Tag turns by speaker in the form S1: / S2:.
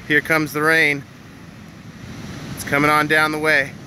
S1: Here comes the rain. It's coming on down the way.